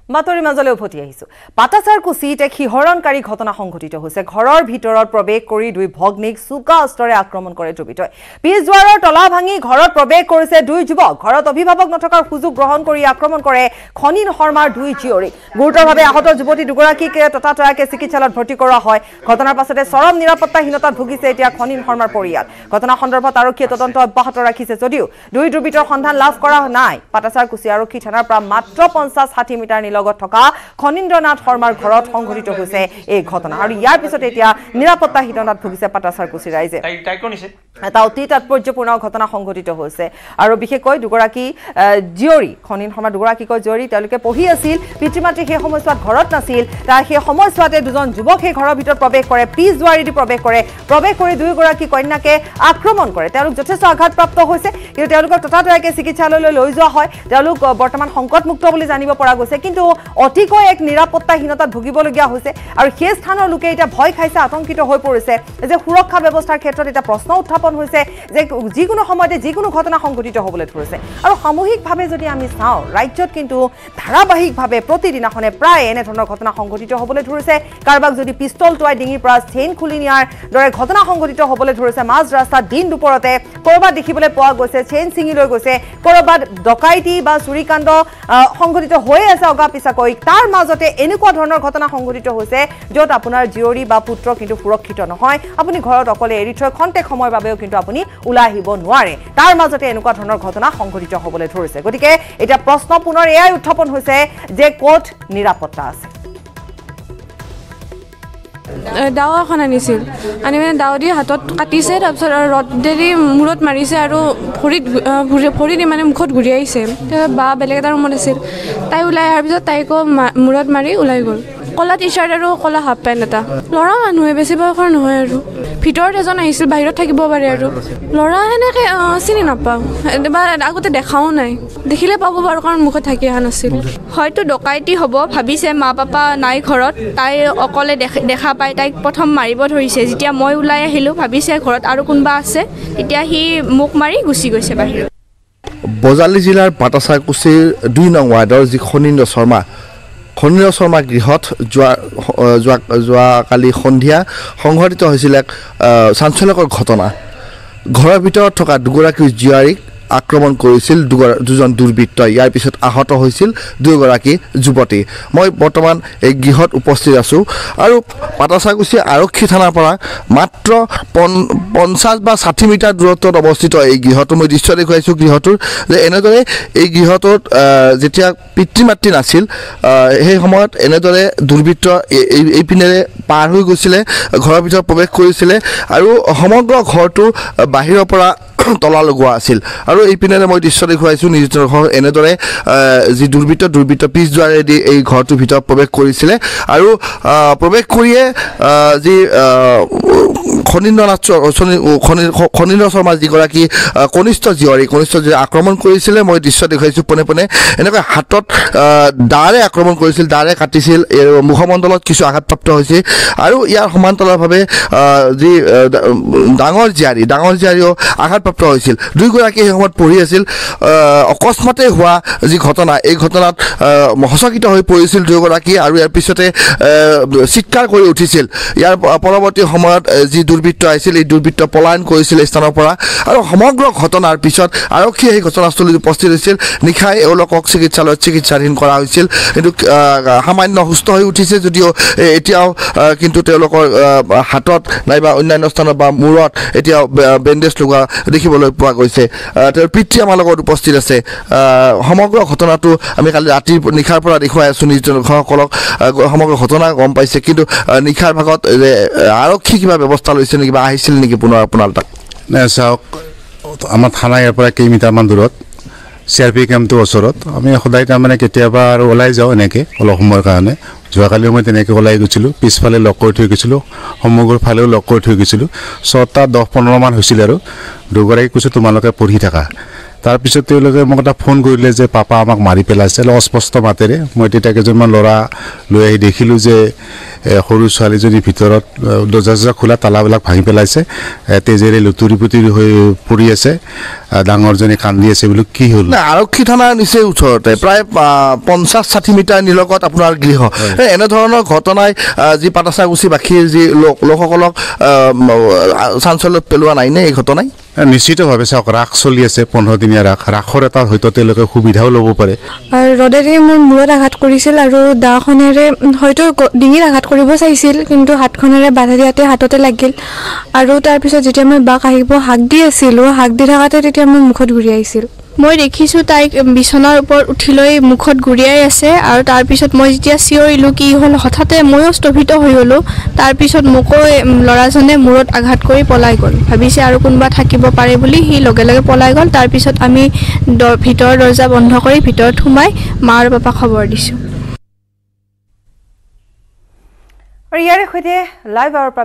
বাতৰি মাজলৈ উভতি আহিছো পাটাচাৰকুচিত এক হৰণকাৰী ঘটনা সংঘটিত হৈছে ঘৰৰ ভিতৰত প্ৰৱেশ কৰি দুই ভগ্নীক চুকা অস্ত্ৰৰে আক্ৰমণ কৰে দুৰ্বৃত্তই পিছদ্বাৰৰ তলা ভাঙি ঘৰত প্ৰৱেশ কৰিছে দুই যুৱক ঘৰত অভিভাৱক নথকাৰ সুযোগ গ্ৰহণ কৰি আক্ৰমণ কৰে খনিন শৰ্মাৰ দুই জীয়ৰী গুৰুতৰভাৱে আহত যুৱতী দুগৰাকীক ততাতয়াকে চিকিৎসালয়ত ভৰ্তি কৰা হয় ঘটনাৰ পাছতে চৰম নিৰাপত্তাহীনতাত ভুগিছে এতিয়া খনিন শৰ্মাৰ পৰিয়াল ঘটনা সন্দৰ্ভত আৰক্ষীয়ে তদন্ত অব্যাহত ৰাখিছে যদিও দুই দুৰ্বৃত্তৰ সন্ধান লাভ কৰা নাই পাটাচাৰকুচি আৰক্ষী থানাৰ পৰা মাত্ৰ 50-60 মিটাৰ লগত থকা খনিন্দ্ৰনাথ শৰ্মাৰ ঘৰত সংঘটিত হৈছে এই ঘটনা আৰু ইয়াৰ পিছত এতিয়া নিৰাপত্তাহীনতাত ভুগিছে পাটাচাৰকুচি ৰাইজে এটা অতি তাৎপৰ্যপূৰ্ণ ঘটনা সংঘটিত হৈছে আৰু বিশেষকৈ দুগৰাকী জীয়ৰী খনিন শৰ্মা দুগৰাকীকৈ জীয়ৰী তেওঁলোকে পঢ়ি আছিল পিতৃমাতৃ সেই সময়ছোৱাত ঘৰত নাছিল তাৰ সেই সময়ছোৱাতে দুজন যুৱক সেই ঘৰৰ ভিতৰত প্ৰৱেশ কৰে পিছ দুৱাৰেদি প্ৰৱেশ কৰি দুয়োগৰাকী কন্যাকে আক্ৰমণ কৰে তেওঁলোক যথেষ্ট আঘাতপ্ৰাপ্ত হৈছে কিন্তু তেওঁলোকক ততাতয়াকে চিকিৎসালয়লৈ লৈ যোৱা হয় তেওঁলোক বৰ্তমান সংকটমুক্ত বুলি জানিব পৰা গৈছে কিন্তু অতিকৈ এক নিৰাপত্তাহীনতাত ভুগিবলগীয়া হৈছে আৰু সেই স্থানৰ লোকে এতিয়া ভয় খাইছে আতংকিত হৈ পৰিছে যে সুৰক্ষা ব্যৱস্থাৰ ক্ষেত্ৰত এটা প্ৰশ্ন উত্থাপন হৈছে যে যিকোনো সময়তে যিকোনো ঘটনা সংঘটিত হ'বলৈ ধৰিছে আৰু সামূহিকভাৱে যদি আমি চাওঁ ৰাজ্যত কিন্তু ধাৰাবাহিকভাৱে প্ৰতিদিনাখনে প্ৰায় এনে ধৰণৰ ঘটনা সংঘটিত হ'বলৈ ধৰিছে কাৰোবাক যদি পিস্তল টুৱাই ডিঙিৰ পৰা চেইন খুলি নিয়াৰ দৰে ঘটনা সংঘটিত হ'বলৈ ধৰিছে মাজ ৰাস্তাত দিন দুপৰতে কৰবাত দেখিবলৈ পোৱা গৈছে চেইন ছিঙি লৈ গৈছে কৰবাত ডকাইতি বা চুৰিকাণ্ড সংঘটিত হৈ আছে অগা পিছাকৈ তাৰ মাজতে এনেকুৱা ধৰণৰ ঘটনা সংঘটিত হৈছে য'ত আপোনাৰ জীয়ৰী বা পুত্ৰ কিন্তু সুৰক্ষিত নহয় আপুনি ঘৰত অকলে এৰি থৈ খন্তেক সময়ৰ বাবেও কিন্তু আপুনি ওলাই আহিব নোৱাৰে তাৰ মাজতে এনেকুৱা ধৰণৰ ঘটনা সংঘটিত হ'বলৈ ধৰিছে গতিকে এতিয়া প্ৰশ্ন পুনৰ এয়াই উত্থাপন হৈছে যে ক'ত নিৰাপত্তা আছে দাও এখন আনিছিল আনি মানে দাও দি হাতত কাটিছে তাৰপিছত ৰডেদি মূৰত মাৰিছে আৰু ভৰি মানে মুখত ঘূৰি আহিছে বা বেলেগ এটা ৰুমত আছিল তাই ওলাই অহাৰ পিছত তাইকো মূৰত মাৰি ওলাই গ'ল কলা টি চাৰ্ট আৰু কলা হাফ পেণ্ট এটা ল'ৰা মানুহে বেছি বয়সৰ নহয় আৰু ভিতৰত এজন আহিছিল বাহিৰত থাকিব পাৰে আৰু ল'ৰা সেনেকৈ চিনি নাপাওঁ বা আগতে দেখাও নাই দেখিলে পাব বাৰু কাৰণ মুখত থাকি অহা নাছিল হয়তো ডকাইতি হ'ব ভাবিছে মা পাপা নাই ঘৰত তাই অকলে দেখা পাই তাইক প্ৰথম মাৰিব ধৰিছে যেতিয়া মই ওলাই আহিলোঁ ভাবিছে ঘৰত আৰু কোনোবা আছে তেতিয়া সি মোক মাৰি গুচি গৈছে বাহিৰত বজালী জিলাৰ পাটাচাৰকুচিৰ 2 নং ৱাৰ্ডৰ যি খনিন্দ্ৰ শৰ্মা গৃহত যোৱাকালি সন্ধিয়া সংঘটিত হৈছিল এক চাঞ্চল্যকৰ ঘটনা ঘৰৰ ভিতৰত থকা দুগৰাকী জীয়াৰীক আক্ৰমণ কৰিছিল দুজন দুৰ্বৃত্তই ইয়াৰ পিছত আহত হৈছিল দুগৰাকী যুৱতী মই বৰ্তমান এই গৃহত উপস্থিত আছোঁ আৰু পাটাচাৰকুচি আৰক্ষী থানাৰ পৰা মাত্ৰ 50 বা 60 মিটাৰ দূৰত্বত অৱস্থিত এই গৃহটো মই দৃশ্য দেখুৱাইছোঁ গৃহটোৰ যে এনেদৰে এই গৃহটোত যেতিয়া পিতৃ মাতৃ নাছিল সেই সময়ত এনেদৰে দুৰ্বৃত্ত এইপিনেৰে পাৰ হৈ গৈছিলে ঘৰৰ ভিতৰত প্ৰৱেশ কৰিছিলে আৰু সমগ্ৰ ঘৰটো বাহিৰৰ পৰা তলা লগোৱা আছিল আৰু এইপিনেৰে মই দৃশ্য দেখুৱাইছোঁ নিজৰ এনেদৰে যি দুৰ্বৃত্ত পিছ দুৱাৰেদি এই ঘৰটোৰ ভিতৰত প্ৰৱেশ কৰিছিলে আৰু প্ৰৱেশ কৰিয়ে যি খনিন্দ্ৰ শৰ্মা যিগৰাকী কনিষ্ঠ জীয়ৰী আক্ৰমণ কৰিছিলে মই দৃশ্য দেখুৱাইছোঁ পোনে পোনে এনেকৈ হাতত দাৰে আক্ৰমণ কৰিছিল দাৰে কাটিছিল মুখমণ্ডলত কিছু আঘাতপ্ৰাপ্ত হৈছিল আৰু ইয়াৰ সমান্তৰালভাৱে যি ডাঙৰ জীয়াৰীও আঘাতপ্ৰাপ্ত হৈছিল দুয়োগৰাকী সেই সময়ত পঢ়ি আছিল অকস্মাতে হোৱা যি ঘটনা এই ঘটনাত হচকিত হৈ পৰিছিল দুয়োগৰাকী আৰু ইয়াৰ পিছতে চিৎকাৰ কৰি উঠিছিল ইয়াৰ পৰৱৰ্তী সময়ত যি দুৰ্বৃত্ত আহিছিল এই দুৰ্বৃত্ত পলায়ন কৰিছিল স্থানৰ পৰা আৰু সমগ্ৰ ঘটনাৰ পিছত আৰক্ষীয়ে সেই ঘটনাস্থলীত উপস্থিত হৈছিল নিশাই এওঁলোকক চিকিৎসালয়ত চিকিৎসাধীন কৰা হৈছিল কিন্তু সামান্য সুস্থ হৈ উঠিছে যদিও এতিয়াও কিন্তু তেওঁলোকৰ হাতত নাইবা অন্যান্য স্থানত বা মূৰত এতিয়াও বেণ্ডেজ লগোৱা দেখিবলৈ পোৱা গৈছে তেওঁৰ পিতৃ আমাৰ লগত উপস্থিত আছে সমগ্ৰ ঘটনাটো আমি কালি নিশাৰ পৰা দেখুৱাই আছোঁ নিজসকলক সমগ্ৰ ঘটনা গম পাইছে কিন্তু নিশাৰ ভাগত আৰক্ষী কিবা ব্যৱস্থা লৈছে নেকি বা আহিছিল নেকি পুনৰ আপোনাৰ তাত চাওক আমাৰ থানা ইয়াৰ পৰা কেইমিটাৰমান দূৰত CRP কেম্পটোৰ ওচৰত আমি সদায় তাৰমানে কেতিয়াবা আৰু ওলাই যাওঁ এনেকৈ অলপ সময়ৰ কাৰণে যোৱাকালিও মই তেনেকৈ ওলাই গৈছিলোঁ পিছফালে লগ কৰি থৈ গৈছিলোঁ সমগ্ৰ ফালেও লগ কৰি থৈ গৈছিলোঁ 6টা 10-15 মান হৈছিল আৰু দুগৰাকী কৈছোঁ তোমালোকে পঢ়ি থাকা তাৰপিছত তেওঁলোকে মোক এটা ফোন কৰিলে যে পাপা আমাক মাৰি পেলাইছে অস্পষ্ট মাতেৰে মই তেতিয়া কেইজনমান ল'ৰা লৈ আহি দেখিলোঁ যে সৰু ছোৱালীজনীৰ ভিতৰত দৰ্জা খোলা তালাবিলাক ভাঙি পেলাইছে তেজেৰে লুতুৰি পুতুৰি হৈ পৰি আছে ডাঙৰজনী কান্দি আছে বোলো কি হ'ল আৰক্ষী থানা নিচেই ওচৰতে প্ৰায় 50-60 মিটাৰ নিলগত আপোনাৰ গৃহ এনেধৰণৰ ঘটনাই যি পাটাচাৰকুচি বাসীৰ যি লোকসকলক চাঞ্চল্যত পেলোৱা নাই নে এই ঘটনাই নিশ্চিতভাৱে চাওক ৰাস চলি আছে 15 দিনীয়া ৰাসৰ এটা হয়তো তেওঁলোকে সুবিধাও ল'ব পাৰে ৰদেৰে মোৰ মূৰত আঘাত কৰিছিল আৰু দাখনেৰে হয়তো ডিঙিত আঘাত কৰিব চাইছিল কিন্তু হাতখনেৰে বাধা দিয়াতে হাততে লাগিল আৰু তাৰপিছত যেতিয়া মই বাক আহিব হাক দি আছিলোঁ হাক দি থাকাতে তেতিয়া মোৰ মুখত ঘূৰি আহিছিল মই দেখিছোঁ তাইক বিছনাৰ ওপৰত উঠি লৈ মুখত ঘূৰিয়াই আছে আৰু তাৰপিছত মই যেতিয়া চিঞৰিলোঁ কি হ'ল হঠাতে ময়ো স্থবিত হৈ গ'লোঁ তাৰপিছত মোকো ল'ৰাজনে মূৰত আঘাত কৰি পলাই গ'ল ভাবিছে আৰু কোনোবা থাকিব পাৰে বুলি সি লগে লগে পলাই গ'ল তাৰপিছত আমি ভিতৰৰ দৰ্জা বন্ধ কৰি ভিতৰত সোমাই মা আৰু পাপাক খবৰ দিছোঁ আৰু ইয়াৰে সৈতে লাইভ